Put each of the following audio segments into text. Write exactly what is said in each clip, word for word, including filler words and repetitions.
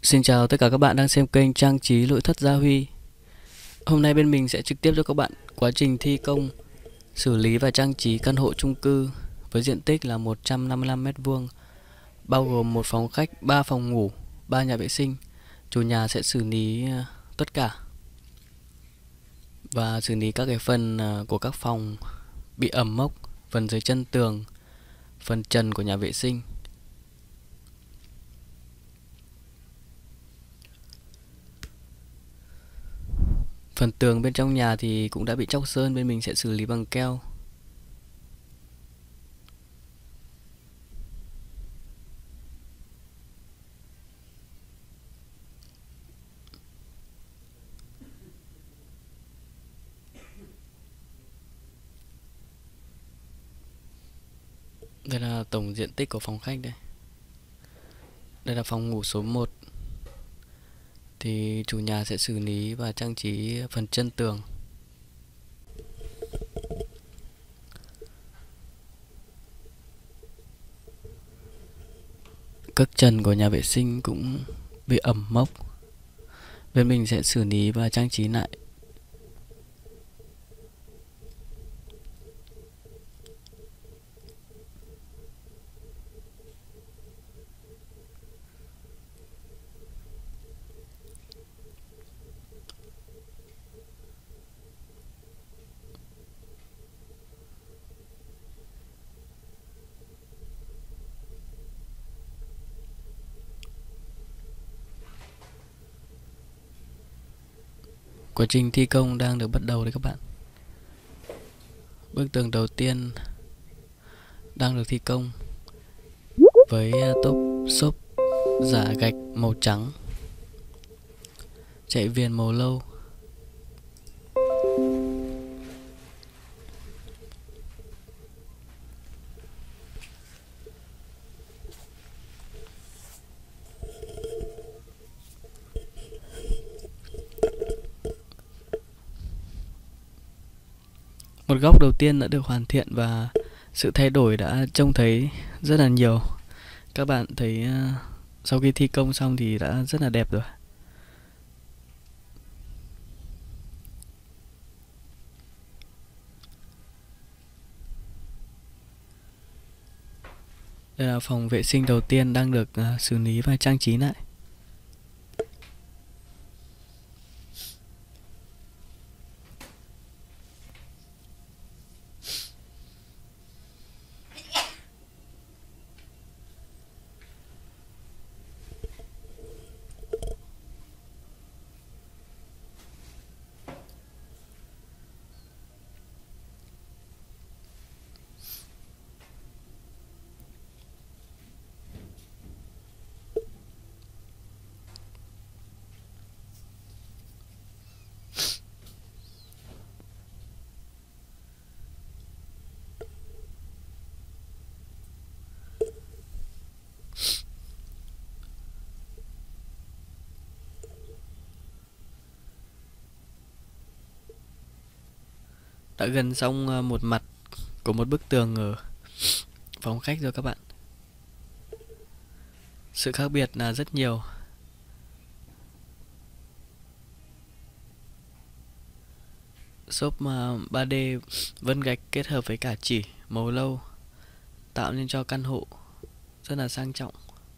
Xin chào tất cả các bạn đang xem kênh Trang trí nội thất Gia Huy. Hôm nay bên mình sẽ trực tiếp cho các bạn quá trình thi công, xử lý và trang trí căn hộ chung cư với diện tích là một trăm năm mươi lăm mét vuông, bao gồm một phòng khách, ba phòng ngủ, ba nhà vệ sinh. Chủ nhà sẽ xử lý ờ, tất cả và xử lý các cái phần ờ, của các phòng bị ẩm mốc, phần dưới chân tường, phần trần của nhà vệ sinh. Phần tường bên trong nhà thì cũng đã bị tróc sơn, bên mình sẽ xử lý bằng keo. Đây là tổng diện tích của phòng khách đây. Đây là phòng ngủ số một. Thì chủ nhà sẽ xử lý và trang trí phần chân tường. Các trần của nhà vệ sinh cũng bị ẩm mốc. Bên mình sẽ xử lý và trang trí lại. Quá trình thi công đang được bắt đầu đấy các bạn. Bức tường đầu tiên đang được thi công với tốp xốp giả gạch màu trắng, chạy viền màu lâu. Một góc đầu tiên đã được hoàn thiện và sự thay đổi đã trông thấy rất là nhiều. Các bạn thấy sau khi thi công xong thì đã rất là đẹp rồi. Đây là phòng vệ sinh đầu tiên đang được uh, xử lý và trang trí lại. Đã gần xong một mặt của một bức tường ở phòng khách rồi các bạn. Sự khác biệt là rất nhiều. Xốp ba D vân gạch kết hợp với cả chỉ màu lâu tạo nên cho căn hộ rất là sang trọng.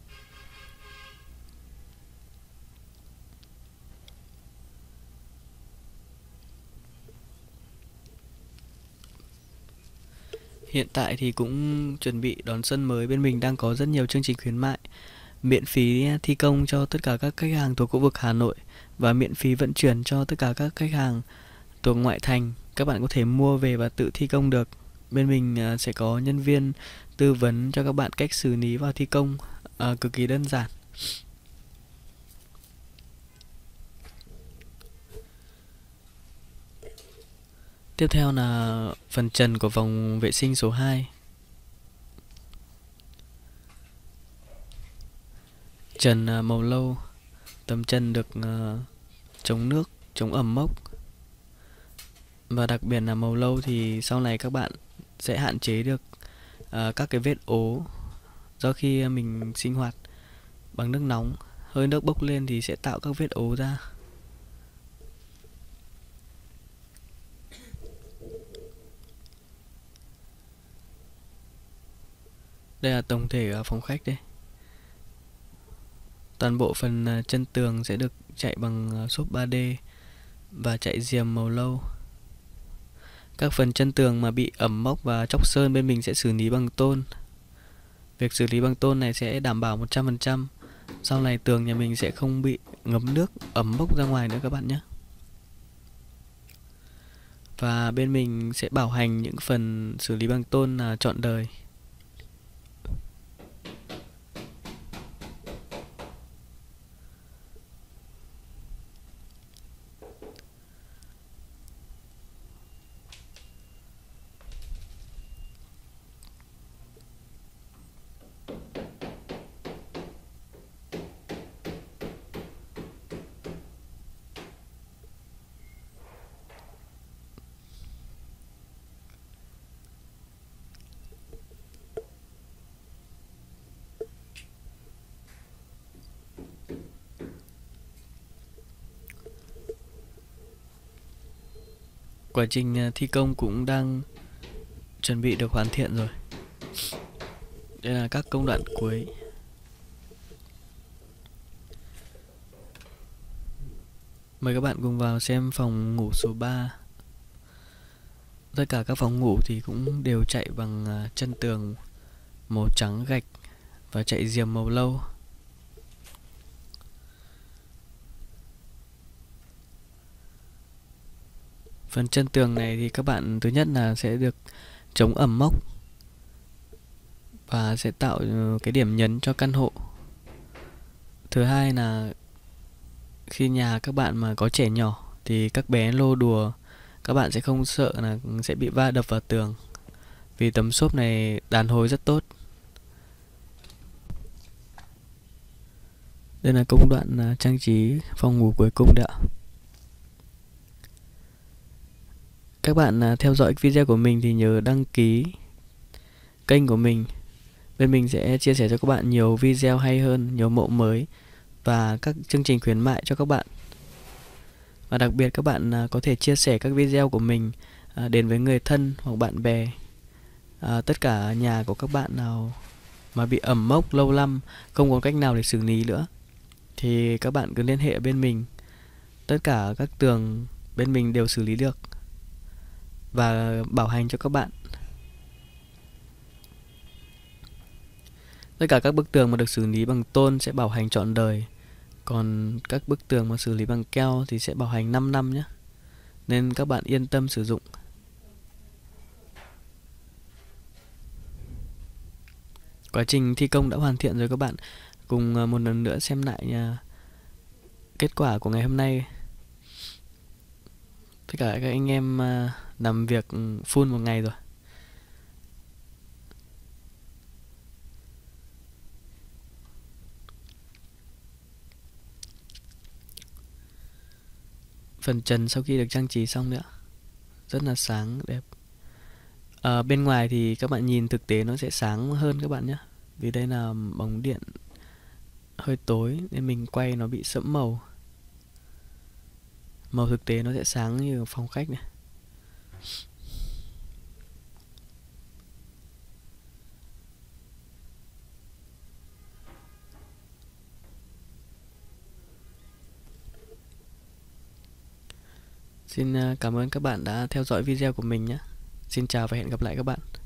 Hiện tại thì cũng chuẩn bị đón xuân mới, bên mình đang có rất nhiều chương trình khuyến mại, miễn phí thi công cho tất cả các khách hàng thuộc khu vực Hà Nội và miễn phí vận chuyển cho tất cả các khách hàng thuộc ngoại thành. Các bạn có thể mua về và tự thi công được. Bên mình sẽ có nhân viên tư vấn cho các bạn cách xử lý và thi công à, cực kỳ đơn giản. Tiếp theo là phần trần của phòng vệ sinh số hai. Trần màu lâu, tấm trần được uh, chống nước, chống ẩm mốc. Và đặc biệt là màu lâu thì sau này các bạn sẽ hạn chế được uh, các cái vết ố do khi mình sinh hoạt bằng nước nóng hơi nước bốc lên thì sẽ tạo các vết ố ra. Đây là tổng thể ở phòng khách đây. Toàn bộ phần chân tường sẽ được chạy bằng xốp ba D và chạy diềm màu lâu. Các phần chân tường mà bị ẩm mốc và chóc sơn bên mình sẽ xử lý bằng tôn. Việc xử lý bằng tôn này sẽ đảm bảo một trăm phần trăm sau này tường nhà mình sẽ không bị ngấm nước ẩm mốc ra ngoài nữa các bạn nhé. Và bên mình sẽ bảo hành những phần xử lý bằng tôn là trọn đời. Quá trình thi công cũng đang chuẩn bị được hoàn thiện rồi. Đây là các công đoạn cuối. Mời các bạn cùng vào xem phòng ngủ số ba. Tất cả các phòng ngủ thì cũng đều chạy bằng chân tường màu trắng gạch và chạy diềm màu lâu. Phần chân tường này thì các bạn thứ nhất là sẽ được chống ẩm mốc và sẽ tạo cái điểm nhấn cho căn hộ. Thứ hai là khi nhà các bạn mà có trẻ nhỏ thì các bé lô đùa, các bạn sẽ không sợ là sẽ bị va đập vào tường, vì tấm xốp này đàn hồi rất tốt. Đây là công đoạn trang trí phòng ngủ cuối cùng đấy ạ. Các bạn theo dõi video của mình thì nhớ đăng ký kênh của mình. Bên mình sẽ chia sẻ cho các bạn nhiều video hay hơn, nhiều mẫu mới và các chương trình khuyến mại cho các bạn. Và đặc biệt các bạn có thể chia sẻ các video của mình đến với người thân hoặc bạn bè. À, tất cả nhà của các bạn nào mà bị ẩm mốc lâu năm, không có cách nào để xử lý nữa thì các bạn cứ liên hệ bên mình. Tất cả các tường bên mình đều xử lý được và bảo hành cho các bạn. Tất cả các bức tường mà được xử lý bằng tôn sẽ bảo hành trọn đời. Còn các bức tường mà xử lý bằng keo thì sẽ bảo hành năm năm nhé. Nên các bạn yên tâm sử dụng. Quá trình thi công đã hoàn thiện rồi các bạn. Cùng một lần nữa xem lại kết quả của ngày hôm nay. Tất cả các anh em làm việc full một ngày rồi. Phần trần sau khi được trang trí xong nữa, rất là sáng đẹp. À, bên ngoài thì các bạn nhìn thực tế nó sẽ sáng hơn các bạn nhé. Vì đây là bóng điện hơi tối nên mình quay nó bị sẫm màu. Màu thực tế nó sẽ sáng như phòng khách này. Xin cảm ơn các bạn đã theo dõi video của mình nhé. Xin chào và hẹn gặp lại các bạn.